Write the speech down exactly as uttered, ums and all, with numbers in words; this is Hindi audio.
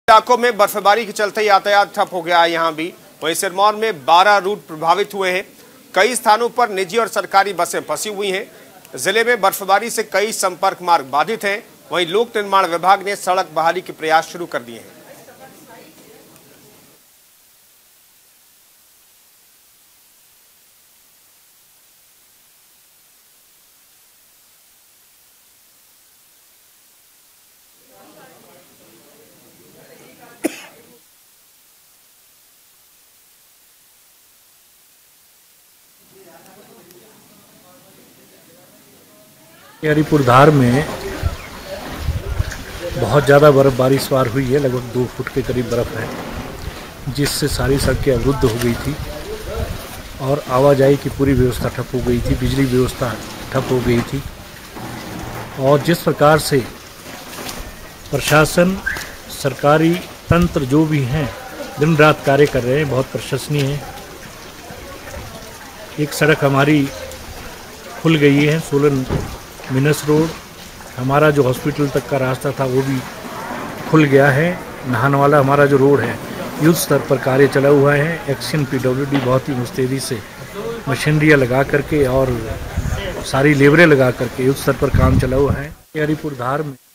इलाकों में बर्फबारी के चलते यातायात ठप हो गया है। यहाँ भी वहीं सिरमौर में बारह रूट प्रभावित हुए हैं। कई स्थानों पर निजी और सरकारी बसें फंसी हुई हैं। जिले में बर्फबारी से कई संपर्क मार्ग बाधित हैं। वहीं लोक निर्माण विभाग ने सड़क बहाली के प्रयास शुरू कर दिए हैं। हरिपुर धार में बहुत ज़्यादा बर्फबारी इस बार हुई है। लगभग दो फुट के करीब बर्फ़ है, जिससे सारी सड़कें अवरुद्ध हो गई थी और आवाजाही की पूरी व्यवस्था ठप हो गई थी। बिजली व्यवस्था ठप हो गई थी। और जिस प्रकार से प्रशासन, सरकारी तंत्र जो भी हैं, दिन रात कार्य कर रहे हैं, बहुत प्रशंसनीय है। एक सड़क हमारी खुल गई है, सोलन मिनस रोड। हमारा जो हॉस्पिटल तक का रास्ता था वो भी खुल गया है। नहान वाला हमारा जो रोड है, युद्ध स्तर पर कार्य चला हुआ है। एक्शन पीडब्ल्यूडी बहुत ही मुस्तैदी से मशीनरियाँ लगा करके और सारी लेबरें लगा करके युद्ध स्तर पर काम चला हुआ है। हरिपुर धार में